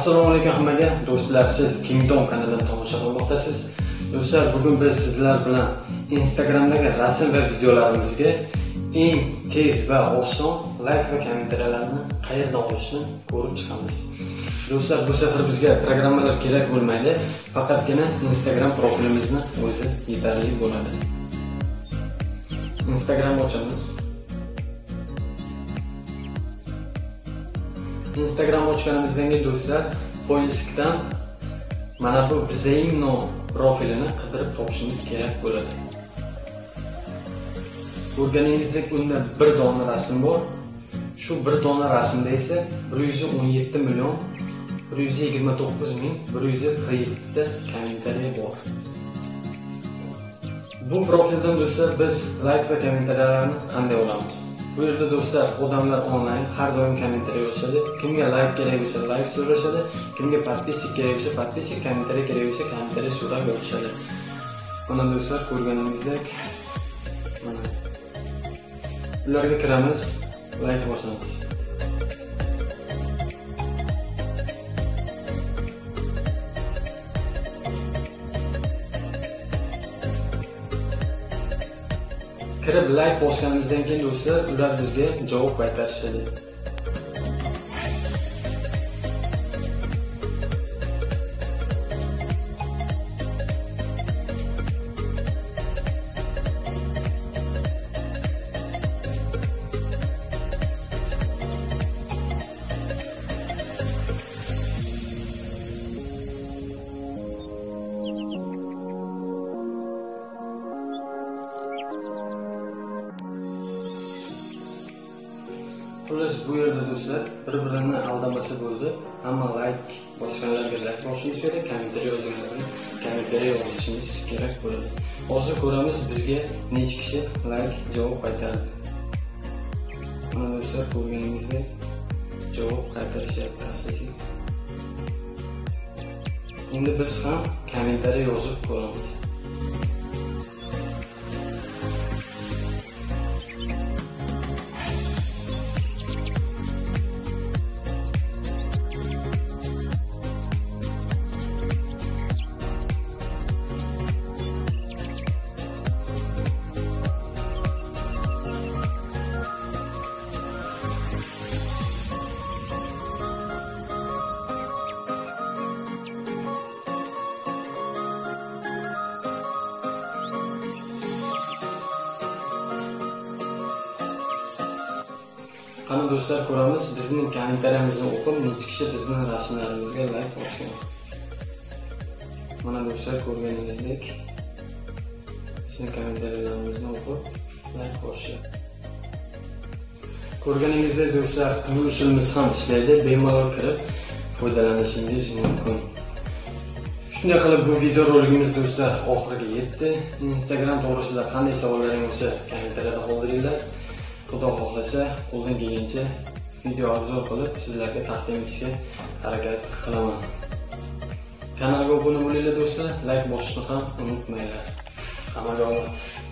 Assalomu alaykum hammaga do'stlar, siz Kingdom kanalidan tomosha qilmoqdasiz. Do'stlar, bugun biz sizlar bilan Instagramdagi rasm va videolarimizga eng tez va oson like va kommentariyalarni qayerdan olishni ko'rib chiqamiz. Do'stlar, bu safar bizga programmalar kerak bo'lmaydi, faqatgina Instagram profilimizni o'zi yetarli bo'ladi. Instagram ochamiz. Instagram ochganimizdan keyin do'stlar, poyeskdan mana bu Bizayno profilini qidirib topishimiz kerak bo'ladi. Ko'rganingizdek, unda bir dona rasm bor. Shu bir dona rasmda esa 117 million 129 ming 147 ta kommentariy bor. Bu profildan do'stlar biz like va kommentariyalarni qanday olamiz? Bu yerda do'stlar, odamlar onlayn har doim kommentariy yozadi. Kimga like kerak bo'lsa like so'rashadi, kimga podpisik kerak bo'lsa podpisik, kommentariy kerak bo'lsa kommentariy so'rab yozishadi. Mana do'stlar, ko'rganingizdek, mana ularga kiramiz, like bosamiz. Kirib like bosganimizdan keyin do'stlar, ular bizga javob qaytarishadi. Xullas, bu yerda do'stlar bir-birini aldamasa bo'ldi. Hamma like bosganlarga like bosishimiz kerak, kommentariy yozganlarga kommentariy yozishimiz kerak bo'ladi. Hozir ko'ramiz bizga necha kishi like javob qaytardi. Mana do'stlar, ko'rganingizdek javob qaytarishyapti asosiy. Endi biz ham kommentariy yozib ko'ramiz. Qani do'stlar, ko'ramiz bizning kommentariyamizni o'qib necha kishi bizning rasmlarimizga like bosgan. Mana do'stlar, ko'rganingizdek bizning kommentariyalarimizni o'qib like bosgan. Ko'rganingizdek do'stlar, bu usulimiz ham ishlaydi. Bemalol kirib foydalanishingiz mumkin. Shunday qilib bu video roligimiz do'stlar oxiriga yetdi. Instagram to'g'risida qanday savollaringiz bo'lsa kommentariyada qoldiringlar. Xudo xohlasa, qo'ldan kelgancha video obzor qilib sizlarga taqdim etishga harakat qilaman. Kanalga obuna bo'linglar do'stlar, like bosishni ham unutmanglar. Hammaga omad.